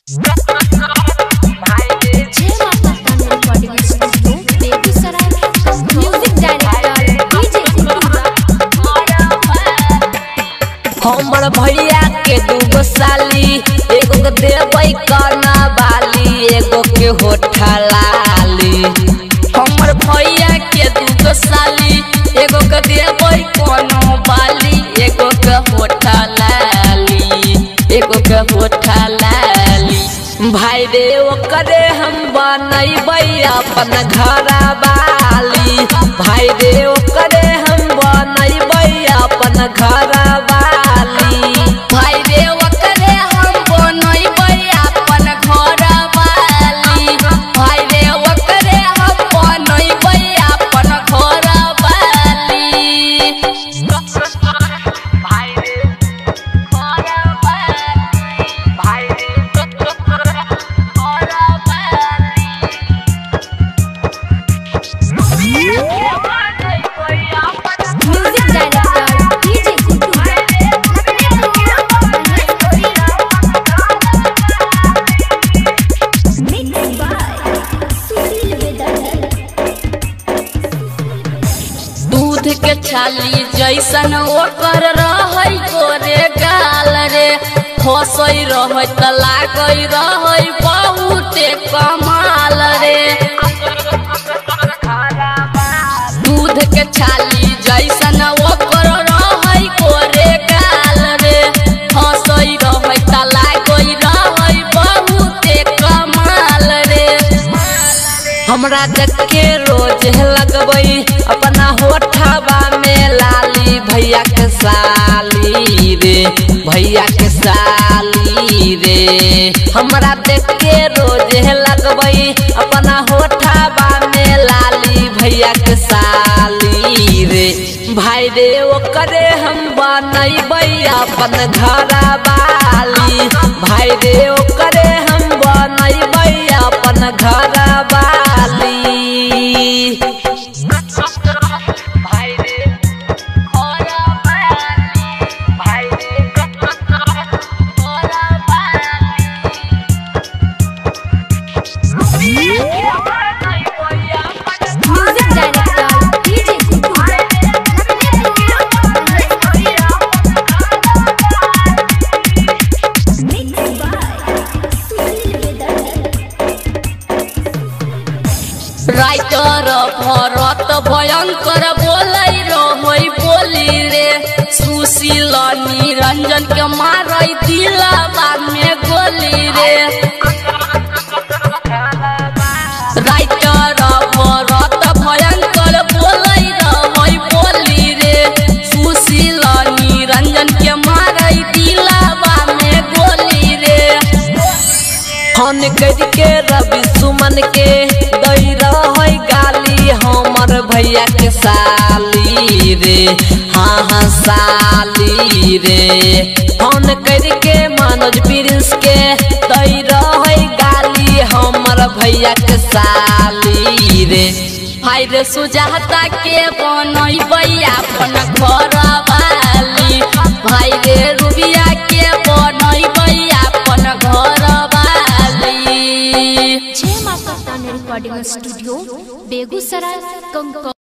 हमर भैया के दूगो साली, एगो के देबै करना बाली, एगो के होठा लाली। हमर भैया के दूगो साली, एगो के देबै करना बाली, एगो के होठा लाली, एगो के होठा लाली। भाई रे ओकरे हम बनैबै अपन घरा बाली, भाई रे ओकरे हम बनैबै अपन घरा बाली, भाई रे ओकरे हम बनैबै अपन घरा बाली, भाई रे ओकरे हम बनैबै अपन घरा बाली। भाई रे घरा बाली, भाई रे घरा बाली। Music director DJ Guddu mix by Sushil वेदर। दूध के छाली जैसन ओकर रहै गोरे गाल रे, फसै रहै त लागै रहै बहुते कमाल रे। दूध के छाली जैसन ओकर रहै गोरे गाल रे, फसै रहै त लागै रहै बहुते कमाल रे। हमरा देख के रोज लगबै अपना होठवा में लाली, भैया के साली रे, भैया के साली रे। हमरा देख के रोज लगबै अपना होठवा में लाली, भैया के साली रे। भाई रे ओकरे हम बनैबै अपन घरा बाली, भाई रे ओकरे हम बनैबै अपन घरा बाली। भाई रे घरा बाली, भाई रे घरा music director DJ Guddu mix by Sushil वेदर। राइटर भरत भयंकर बोलै रहै बोली रे, सुशील निरंजन के मारै दिलवा में गोली रे। राइटर भरत भयंकर बोलै रहै बोली रे, सुशील निरंजन के मारै दिलवा में गोली रे। हन करके रवि सुमन के दै रहै गाली, हमर भैया के साली रे, हाँ हाँ साली रे। हन करके मनोज प्रिंस के दै रहै गाली, हमर भैया के साली रे। भाई रे सुजाता के बनैबै अपन घर वाली, भाई रे रूबिया के बनैबै अपन घर वाली। जय माता दी रिकॉर्डिंग स्टूडियो बेगूसराय।